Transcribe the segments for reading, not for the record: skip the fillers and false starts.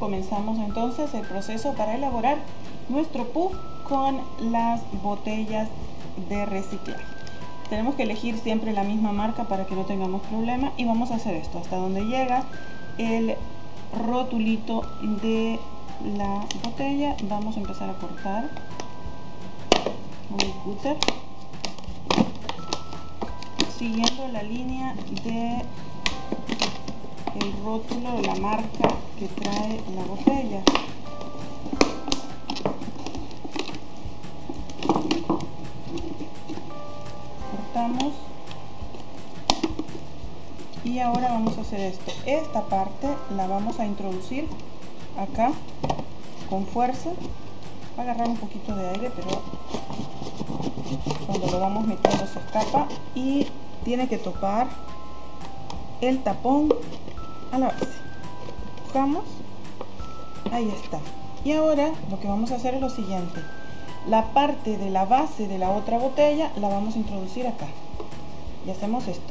comenzamos entonces el proceso para elaborar nuestro puff con las botellas de reciclaje. Tenemos que elegir siempre la misma marca para que no tengamos problema, y vamos a hacer esto hasta donde llega el rotulito de la botella. Vamos a empezar a cortar con el cúter siguiendo la línea de el rótulo de la marca que trae la botella. Cortamos y ahora vamos a hacer esto. Esta parte la vamos a introducir acá con fuerza. Va a agarrar un poquito de aire, pero cuando lo vamos metiendo se escapa, y tiene que topar el tapón a la base. Empujamos, ahí está. Y ahora lo que vamos a hacer es lo siguiente: la parte de la base de la otra botella la vamos a introducir acá y hacemos esto,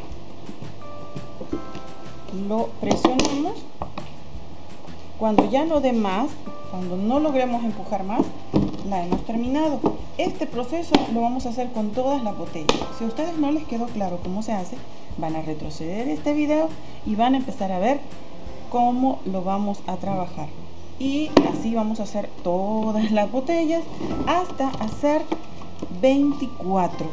lo presionamos. Cuando ya no dé más, cuando no logremos empujar más, la hemos terminado. Este proceso lo vamos a hacer con todas las botellas. Si a ustedes no les quedó claro cómo se hace, van a retroceder este video y van a empezar a ver cómo lo vamos a trabajar. Y así vamos a hacer todas las botellas hasta hacer 24.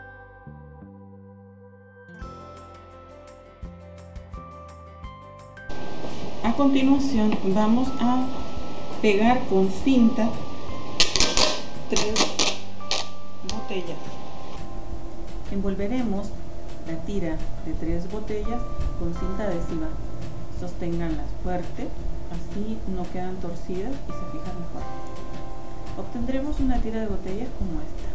A continuación vamos a pegar con cinta 3 botellas. Envolveremos la tira de 3 botellas con cinta adhesiva. Sosténganlas fuerte, así no quedan torcidas y se fijan mejor. Obtendremos una tira de botellas como esta.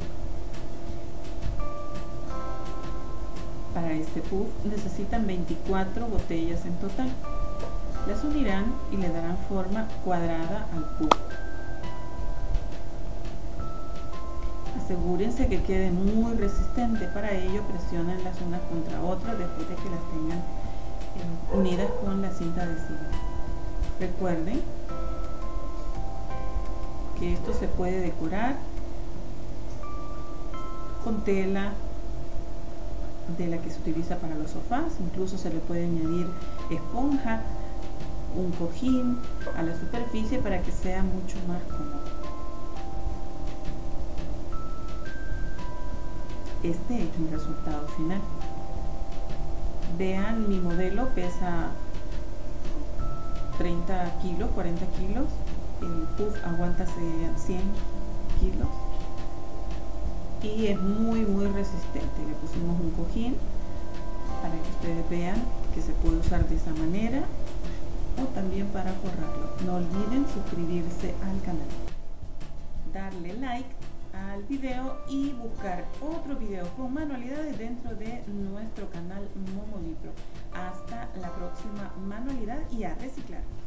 Para este puff necesitan 24 botellas en total. Las unirán y le darán forma cuadrada al puff. Asegúrense que quede muy resistente. Para ello presionen las unas contra otras después de que las tengan unidas con la cinta adhesiva. Recuerden que esto se puede decorar con tela de la que se utiliza para los sofás. Incluso se le puede añadir esponja, un cojín a la superficie para que sea mucho más cómodo. Este es mi resultado final. Vean, mi modelo pesa 30 kilos, 40 kilos. El puff aguanta 100 kilos y es muy resistente. Le pusimos un cojín para que ustedes vean que se puede usar de esa manera, o también para forrarlo. No olviden suscribirse al canal, darle like al video y buscar otro video con manualidades dentro de nuestro canal Momo Libro. Hasta la próxima manualidad y a reciclar.